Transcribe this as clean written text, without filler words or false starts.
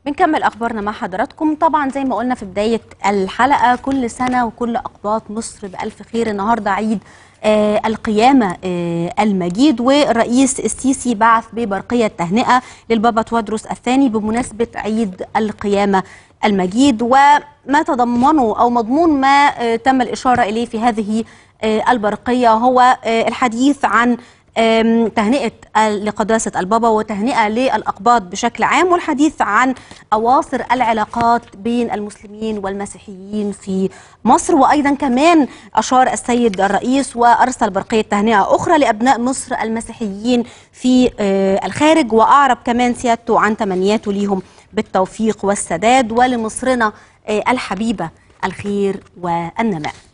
بنكمل أخبارنا مع حضراتكم. طبعا زي ما قلنا في بداية الحلقة، كل سنة وكل أقباط مصر بألف خير. النهاردة عيد القيامة المجيد، والرئيس السيسي بعث ببرقية تهنئة للبابا تودروس الثاني بمناسبة عيد القيامة المجيد، وما تضمنه أو مضمون ما تم الإشارة إليه في هذه البرقية هو الحديث عن تهنئة لقداسة البابا وتهنئة للأقباط بشكل عام، والحديث عن أواصر العلاقات بين المسلمين والمسيحيين في مصر. وأيضا كمان أشار السيد الرئيس وأرسل برقية تهنئة أخرى لأبناء مصر المسيحيين في الخارج، وأعرب كمان سيادته عن تمنياته ليهم بالتوفيق والسداد، ولمصرنا الحبيبة الخير والنماء.